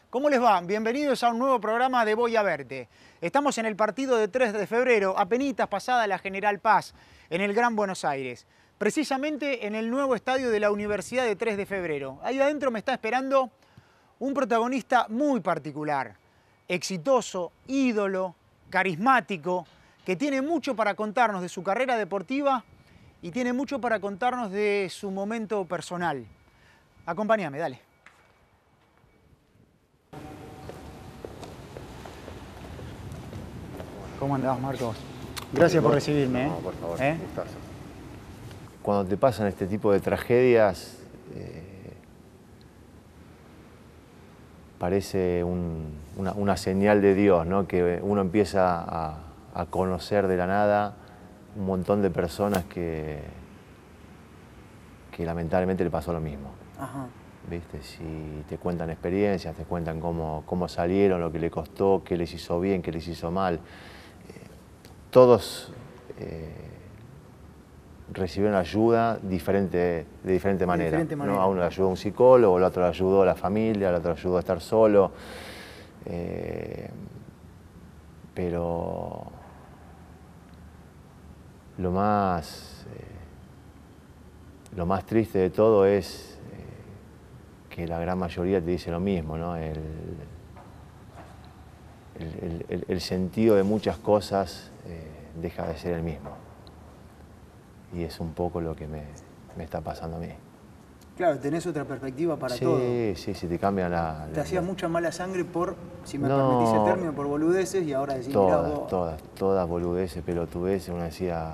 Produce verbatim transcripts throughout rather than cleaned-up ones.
¿Cómo les va? Bienvenidos a un nuevo programa de Voy a Verte. Estamos en el partido de tres de febrero, apenitas pasada la General Paz, en el Gran Buenos Aires. Precisamente en el nuevo estadio de la Universidad de tres de febrero. Ahí adentro me está esperando un protagonista muy particular, exitoso, ídolo, carismático, que tiene mucho para contarnos de su carrera deportiva y tiene mucho para contarnos de su momento personal. Acompáñame, dale. ¿Cómo andás, Marcos? Gracias por recibirme. ¿eh? No, por favor, ¿Eh? gustazo. Cuando te pasan este tipo de tragedias, eh, parece un, una, una señal de Dios, ¿no? Que uno empieza a, a conocer de la nada un montón de personas que, que lamentablemente le pasó lo mismo. Ajá. ¿Viste? Si te cuentan experiencias, te cuentan cómo, cómo salieron, lo que les costó, qué les hizo bien, qué les hizo mal. Todos eh, recibieron ayuda diferente, de diferente manera. De diferente manera. ¿no? A uno le ayudó un psicólogo, al otro le ayudó la familia, al otro le ayudó a estar solo. Eh, pero lo más, eh, lo más triste de todo es eh, que la gran mayoría te dice lo mismo, ¿no? El, el, el, el sentido de muchas cosas eh, deja de ser el mismo. Y es un poco lo que me, me está pasando a mí. Claro, tenés otra perspectiva para sí, todo. Sí, sí, sí, te cambia la... Te la, hacías la... mucha mala sangre por, si me no, permitís el término, por boludeces y ahora decís, todas, mirá vos. Todas, todas boludeces, pelotudeces, uno decía...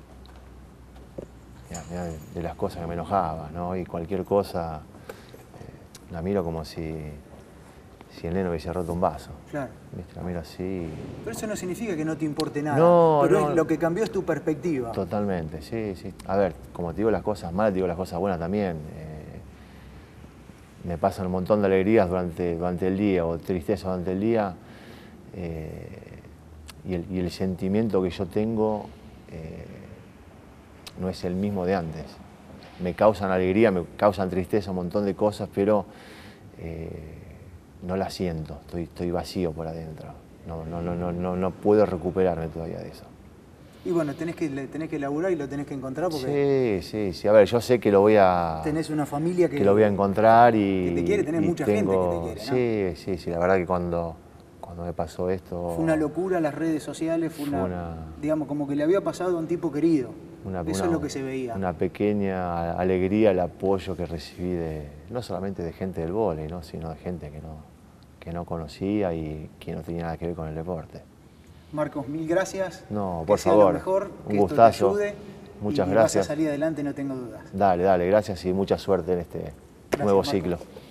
Mirá, mirá, de las cosas que me enojaba, ¿no? Y cualquier cosa eh, la miro como si... si el neno hubiese roto un vaso. Claro. ¿Viste? La miro así. Pero eso no significa que no te importe nada. No, pero no. Es, lo que cambió es tu perspectiva. Totalmente, sí, sí. A ver, como te digo las cosas malas, te digo las cosas buenas también. Eh, me pasan un montón de alegrías durante, durante el día o tristeza durante el día. Eh, y, el, y el sentimiento que yo tengo eh, no es el mismo de antes. Me causan alegría, me causan tristeza, un montón de cosas, pero... Eh, no la siento, estoy, estoy vacío por adentro. No, no, no, no, no, no puedo recuperarme todavía de eso. Y bueno, tenés que, tenés que laburar y lo tenés que encontrar porque... Sí, sí, sí. A ver, yo sé que lo voy a... Tenés una familia que... Que lo voy a encontrar y... Que te quiere, tenés mucha tengo, gente que te quiere, ¿no? Sí, sí, sí. La verdad que cuando, cuando me pasó esto... Fue una locura las redes sociales, fue, fue una, una... Digamos, como que le había pasado a un tipo querido. Una, Eso una, es lo que se veía. Una pequeña alegría, el apoyo que recibí de, no solamente de gente del vóley, ¿no? Sino de gente que no, que no conocía y que no tenía nada que ver con el deporte. Marcos, mil gracias. No, por que sea favor. Lo mejor, un que gustazo. Esto te ayude Muchas y gracias. Vas a salir adelante, no tengo dudas. Dale, dale, gracias y mucha suerte en este gracias, nuevo Marcos. ciclo.